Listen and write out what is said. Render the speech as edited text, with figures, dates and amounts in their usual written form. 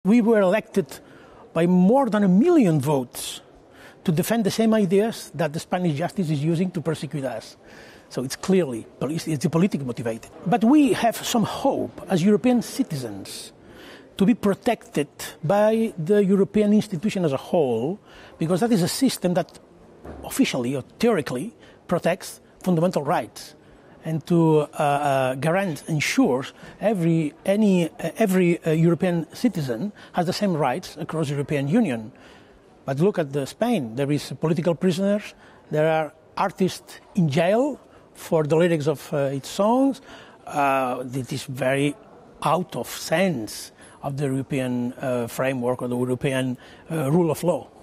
We were elected by more than 1 million votes to defend the same ideas that the Spanish justice is using to persecute us. So it's clearly it's politically motivated. But we have some hope as European citizens to be protected by the European institution as a whole, because that is a system that officially or theoretically protects fundamental rights and to ensures every European citizen has the same rights across the European Union. But look at Spain. There is political prisoners. There are artists in jail for the lyrics of its songs. It is very out of sense of the European framework or the European rule of law.